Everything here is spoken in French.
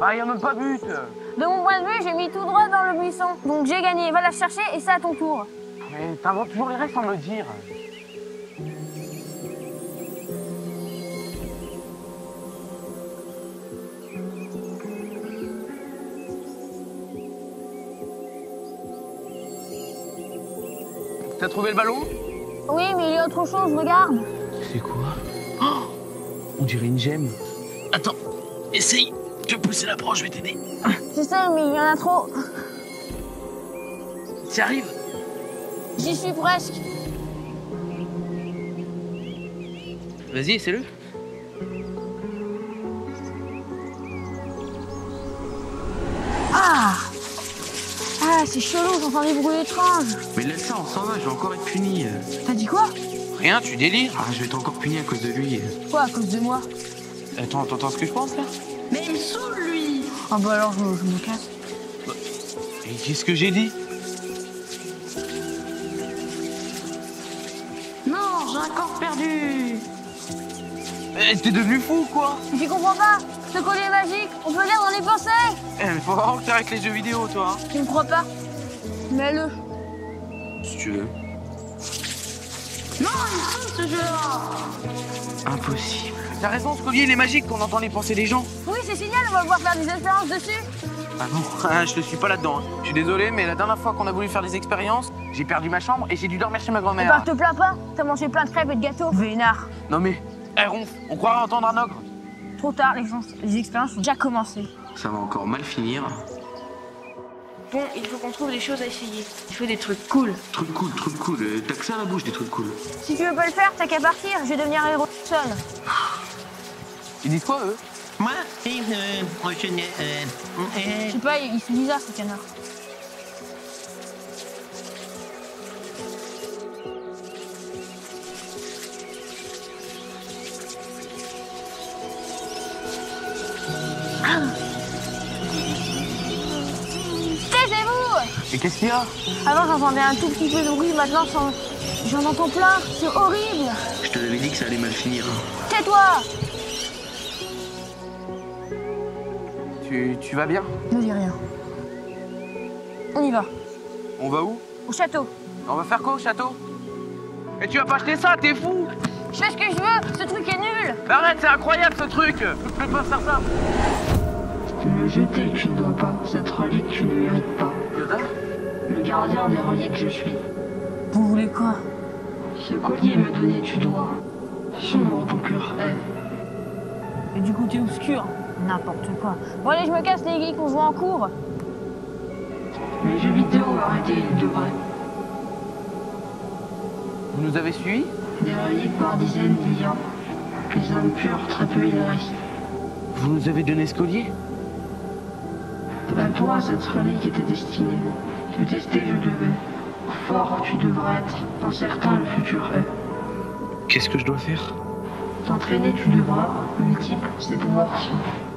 Bah, y a même pas but. De mon point de vue, j'ai mis tout droit dans le buisson. Donc j'ai gagné. Va la chercher et c'est à ton tour. Mais t'inventes toujours les règles sans me le dire. T'as trouvé le ballon? Oui, mais il y a autre chose, regarde. C'est quoi? Oh, on dirait une gemme. Attends, essaye de pousser la branche, je vais t'aider. Je sais, mais il y en a trop. T'y arrives? J'y suis presque. Vas-y, essaie-le. Ah! Ah, c'est chelou, j'entends des bruits étranges. Mais laisse ça, on s'en va, je vais encore être puni. T'as dit quoi? Rien, tu délires. Ah, je vais être encore puni à cause de lui. Quoi, à cause de moi? Attends, t'entends ce que je pense là? Mais il me saoule, lui. Ah bah alors, je me casse. Et qu'est-ce que j'ai dit? Non, j'ai un corps perdu. T'es devenu fou ou quoi? Tu comprends pas? Ce collier magique, on peut lire dans les pensées. Mais faut vraiment que t'arrêtes les jeux vidéo, toi. Tu me crois pas? Mets-le. Si tu veux. Non, il me saoule, ce jeu-là. Impossible. T'as raison, ce collier, il est magique, qu'on entend les pensées des gens. Oui, c'est génial, on va pouvoir faire des expériences dessus. Ah non, je te suis pas là-dedans. Hein. Je suis désolé, mais la dernière fois qu'on a voulu faire des expériences, j'ai perdu ma chambre et j'ai dû dormir chez ma Eh grand-mère. ben, te plains pas, t'as mangé plein de crêpes et de gâteaux. Vénard. Non mais, Ronf, on croirait entendre un ogre. Trop tard, les expériences ont déjà commencé. Ça va encore mal finir. Bon, il faut qu'on trouve des choses à essayer. Il faut des trucs cool. Truc cool. T'as que ça à la bouche, des trucs cool. Si tu veux pas le faire, t'as qu'à partir, je vais devenir héros seul. Ils disent quoi, eux? Moi, Je sais pas, ils sont bizarres ces canards. Taisez-vous! Et qu'est-ce qu'il y a? Avant j'entendais un tout petit peu de bruit, maintenant j'en entends plein, c'est horrible! Je te l'avais dit que ça allait mal finir. Tais-toi! Tu vas bien? Ne dis rien. On y va. On va où? Au château. On va faire quoi au château? Et tu vas pas acheter ça, t'es fou? Je fais ce que je veux, ce truc est nul! Mais arrête, c'est incroyable ce truc! Je peux pas faire ça! Le jeter, tu ne dois pas. Cette relique, tu ne mérites pas. Yoda? Le gardien des reliques, je suis. Vous voulez quoi? Ce collier me donner, tu dois. Sombre ton cœur est. Et du côté obscur? N'importe quoi. Bon allez, je me casse les geeks, on se voit en cours. Les jeux vidéo, arrêtez, ils devraient. Vous nous avez suivis? Des reliques par dizaines, il y a. Les âmes pures, très peu il reste. Vous nous avez donné ce collier? À toi, cette relique était destinée. Te tester, je devais. Fort, tu devrais être. Incertain, le futur est. Qu'est-ce que je dois faire? T'entraîner, tu devras. Multiple, ses pouvoirs sont.